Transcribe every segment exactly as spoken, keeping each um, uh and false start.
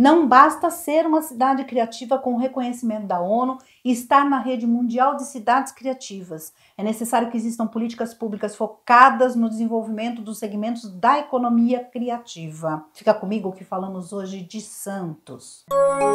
Não basta ser uma cidade criativa com reconhecimento da ONU e estar na rede mundial de cidades criativas. É necessário que existam políticas públicas focadas no desenvolvimento dos segmentos da economia criativa. Fica comigo que falamos hoje de Santos.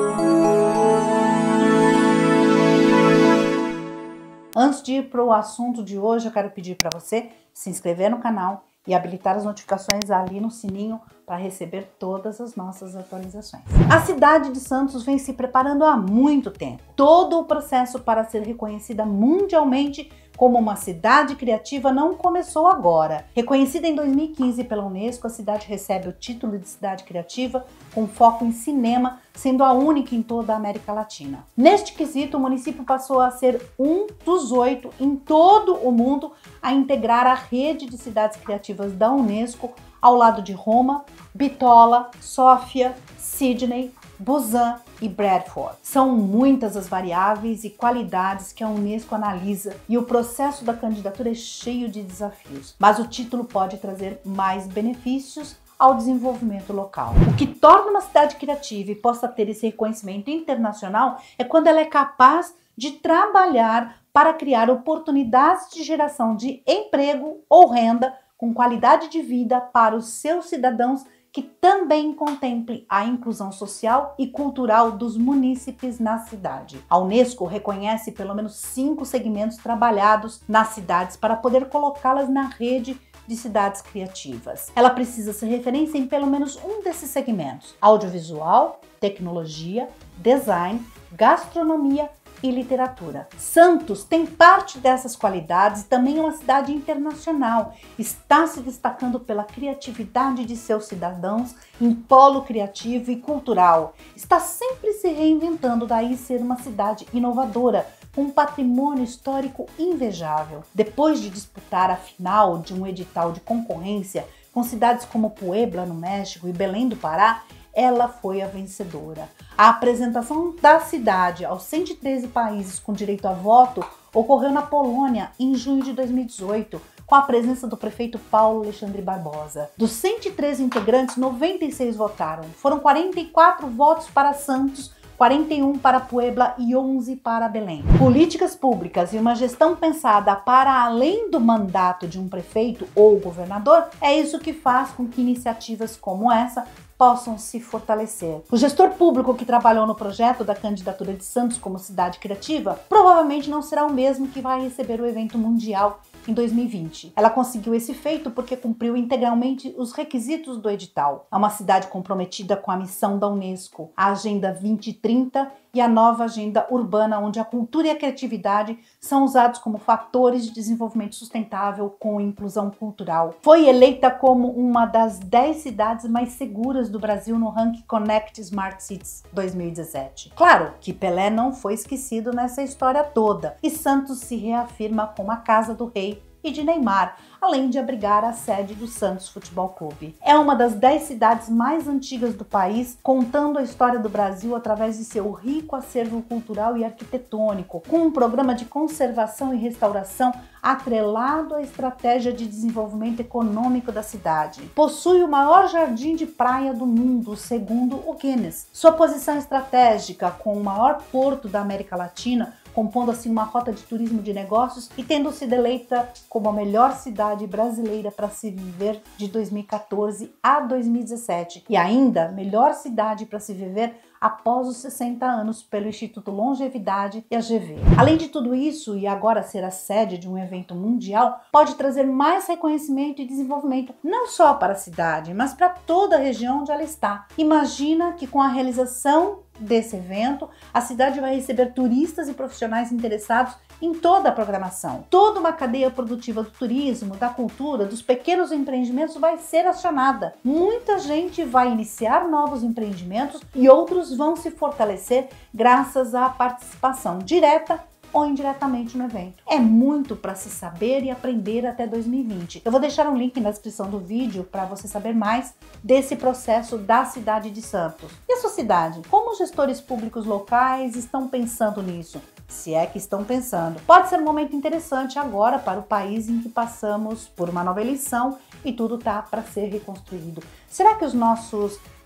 Antes de ir para o assunto de hoje, eu quero pedir para você se inscrever no canal e habilitar as notificações ali no sininho para receber todas as nossas atualizações. A cidade de Santos vem se preparando há muito tempo. Todo o processo para ser reconhecida mundialmente como uma cidade criativa não começou agora. Reconhecida em dois mil e quinze pela Unesco, a cidade recebe o título de cidade criativa com foco em cinema, sendo a única em toda a América Latina. Neste quesito, o município passou a ser um dos oito em todo o mundo a integrar a rede de cidades criativas da Unesco, ao lado de Roma, Bitola, Sófia, Sydney, Busan e Bradford. São muitas as variáveis e qualidades que a Unesco analisa e o processo da candidatura é cheio de desafios, mas o título pode trazer mais benefícios ao desenvolvimento local. O que torna uma cidade criativa e possa ter esse reconhecimento internacional é quando ela é capaz de trabalhar para criar oportunidades de geração de emprego ou renda com qualidade de vida para os seus cidadãos, que também contemple a inclusão social e cultural dos munícipes na cidade. A Unesco reconhece pelo menos cinco segmentos trabalhados nas cidades para poder colocá-las na rede de cidades criativas. Ela precisa ser referência em pelo menos um desses segmentos: audiovisual, tecnologia, design, gastronomia e literatura. Santos tem parte dessas qualidades e também é uma cidade internacional. Está se destacando pela criatividade de seus cidadãos em polo criativo e cultural. Está sempre se reinventando, daí ser uma cidade inovadora, com um patrimônio histórico invejável. Depois de disputar a final de um edital de concorrência com cidades como Puebla, no México, e Belém do Pará, ela foi a vencedora. A apresentação da cidade aos cento e treze países com direito a voto ocorreu na Polônia em junho de dois mil e dezoito, com a presença do prefeito Paulo Alexandre Barbosa. Dos cento e treze integrantes, noventa e seis votaram. Foram quarenta e quatro votos para Santos, quarenta e um para Puebla e onze para Belém. Políticas públicas e uma gestão pensada para além do mandato de um prefeito ou governador é isso que faz com que iniciativas como essa possam se fortalecer. O gestor público que trabalhou no projeto da candidatura de Santos como cidade criativa provavelmente não será o mesmo que vai receber o evento mundial em dois mil e vinte. Ela conseguiu esse feito porque cumpriu integralmente os requisitos do edital. É uma cidade comprometida com a missão da Unesco, a Agenda vinte trinta e a nova Agenda Urbana, onde a cultura e a criatividade são usados como fatores de desenvolvimento sustentável com inclusão cultural. Foi eleita como uma das dez cidades mais seguras do Brasil no ranking Connect Smart Cities dois mil e dezessete. Claro que Pelé não foi esquecido nessa história toda, e Santos se reafirma como a casa do rei e de Neymar, além de abrigar a sede do Santos Futebol Clube. É uma das dez cidades mais antigas do país, contando a história do Brasil através de seu rico acervo cultural e arquitetônico, com um programa de conservação e restauração atrelado à estratégia de desenvolvimento econômico da cidade. Possui o maior jardim de praia do mundo, segundo o Guinness. Sua posição estratégica, com o maior porto da América Latina, compondo assim uma rota de turismo de negócios e tendo sido eleita como a melhor cidade brasileira para se viver de dois mil e quatorze a dois mil e dezessete e ainda melhor cidade para se viver após os sessenta anos pelo Instituto Longevidade e a G V. Além de tudo isso, e agora ser a sede de um evento mundial, pode trazer mais reconhecimento e desenvolvimento não só para a cidade, mas para toda a região onde ela está. Imagina que com a realização desse evento, a cidade vai receber turistas e profissionais interessados em toda a programação. Toda uma cadeia produtiva do turismo, da cultura, dos pequenos empreendimentos vai ser acionada. Muita gente vai iniciar novos empreendimentos e outros vão se fortalecer graças à participação direta ou indiretamente no evento. É muito para se saber e aprender até dois mil e vinte. Eu vou deixar um link na descrição do vídeo para você saber mais desse processo da cidade de Santos. E a sua cidade? Como os gestores públicos locais estão pensando nisso? Se é que estão pensando. Pode ser um momento interessante agora para o país em que passamos por uma nova eleição e tudo tá para ser reconstruído. Será que os nossos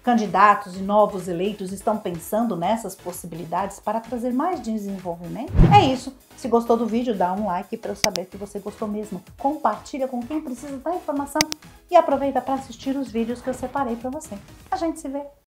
candidatos e novos eleitos estão pensando nessas possibilidades para trazer mais desenvolvimento? É isso. Se gostou do vídeo, dá um like para eu saber que você gostou mesmo. Compartilha com quem precisa da informação e aproveita para assistir os vídeos que eu separei para você. A gente se vê.